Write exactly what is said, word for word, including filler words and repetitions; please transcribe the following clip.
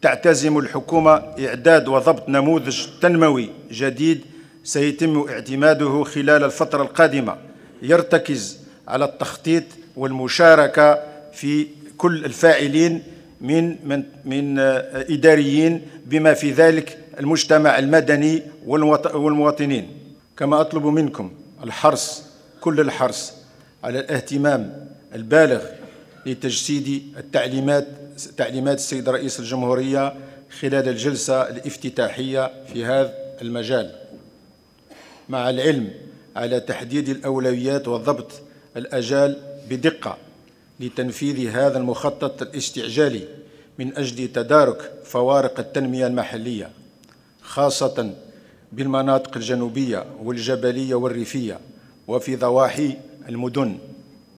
تعتزم الحكومة إعداد وضبط نموذج تنموي جديد سيتم اعتماده خلال الفترة القادمة، يرتكز على التخطيط والمشاركة في كل الفاعلين من من من إداريين بما في ذلك المجتمع المدني والمواطنين. كما أطلب منكم الحرص كل الحرص على الاهتمام البالغ لتجسيد التعليمات تعليمات السيد رئيس الجمهورية خلال الجلسة الافتتاحية في هذا المجال، مع العلم على تحديد الأولويات وضبط الآجال بدقة لتنفيذ هذا المخطط الاستعجالي من أجل تدارك فوارق التنمية المحلية، خاصة بالمناطق الجنوبية والجبلية والريفية وفي ضواحي المدن.